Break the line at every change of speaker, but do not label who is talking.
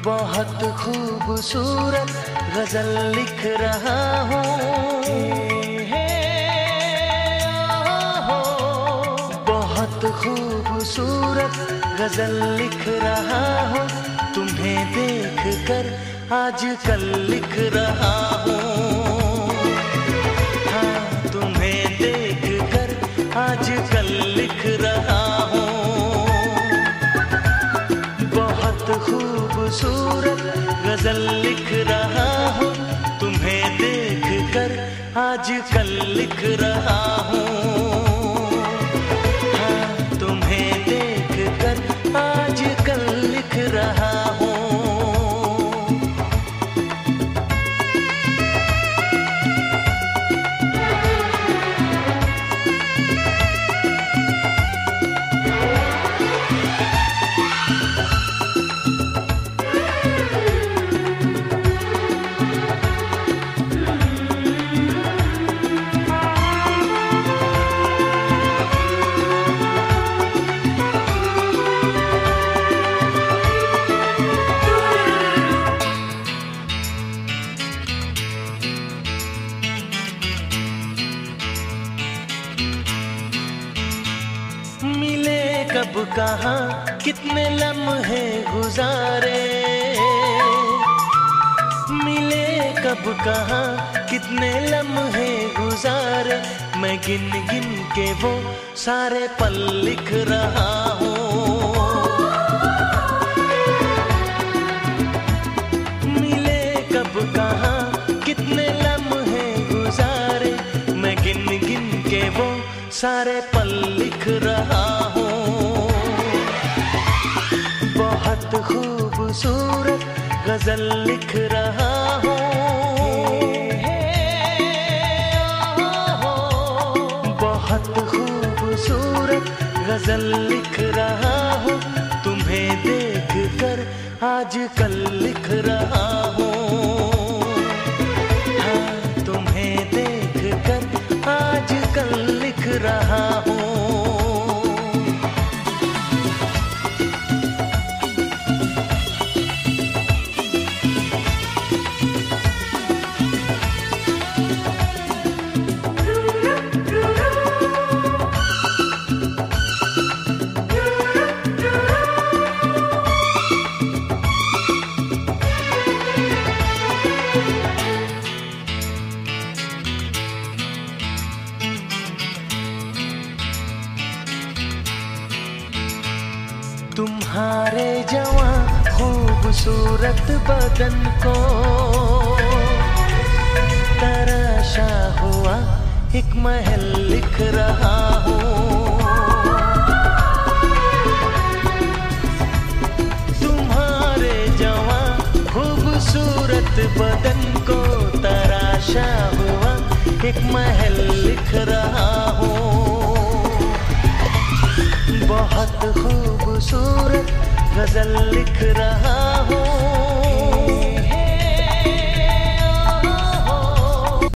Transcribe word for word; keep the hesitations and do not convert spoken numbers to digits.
बहुत खूबसूरत गजल लिख रहा हूँ, बहुत खूबसूरत गजल लिख रहा हूँ। तुम्हें देख कर आजकल लिख रहा हूँ, हाँ तुम्हें देख कर आजकल लिख रहा हूँ। बहुत खूबसूरत गजल लिख रहा हूँ, तुम्हें देख कर आजकल लिख रहा हूँ, हाँ तुम्हें देख कर आजकल लिख रहा हूँ। मिले कब कहाँ कितने लम्हे गुजारे, मिले कब कहाँ कितने लम्हे गुजारे, मैं गिन गिन के वो सारे पल लिख रहा हूँ। मिले कब कहाँ कितने लम्हे गुजारे, मैं गिन गिन के वो सारे पल लिख रहा हूँ। बहुत खूबसूरत गजल लिख रहा हूँ, बहुत खूबसूरत गजल लिख रहा हूँ। तुम्हें देख कर आजकल लिख रहा हूँ, हाँ तुम्हें देख कर आजकल लिख रहा हूँ। तुम्हारे जवां खूबसूरत बदन को तराशा हुआ एक महल लिख रहा हूँ। तुम्हारे जवां खूबसूरत बदन को तराशा हुआ एक महल लिख रहा हूँ। बहुत खूबसूरत गजल लिख रहा हूँ,